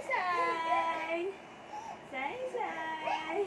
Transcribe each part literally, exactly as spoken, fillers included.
Say-say! Say-say!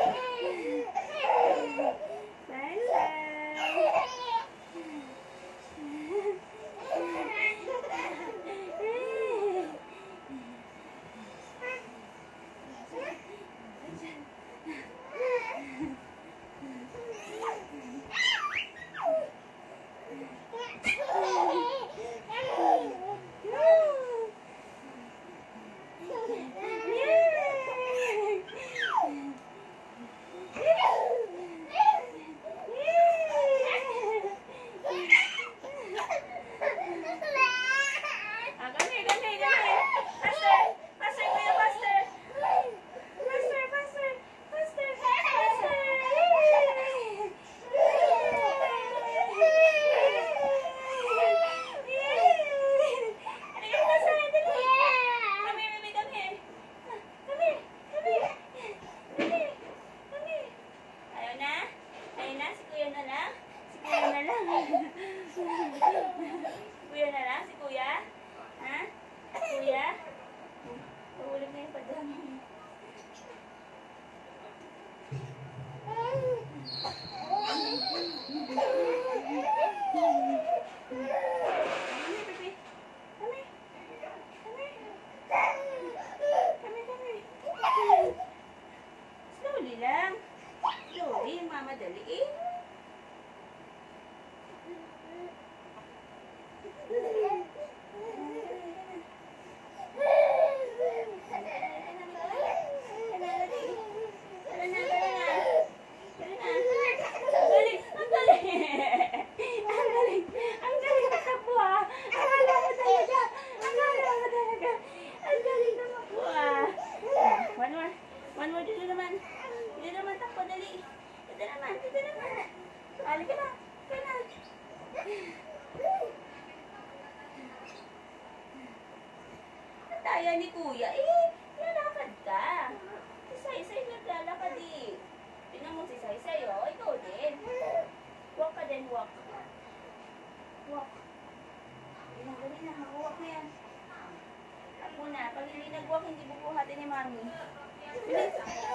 Kuya na lang? Si kuya? Ha? Kuya? Pahulog na yung padama mo. Slowly lang. Slowly, mamadali eh. One more. One more. Dito naman. Dito naman. Takbo. Dali. Dito naman. Dito naman. Halika na. Halika na. Ang taya ni kuya. Eh, lalakad ka. Si Saysay naglalakad eh. Tingnan mo si Saysay oh. Ikaw din. Walk ka din. Walk. Walk. Dali na. Walk na yan. Ako na. Pag hindi nag-walk, hindi bubuhatin ni Mami. Bilis.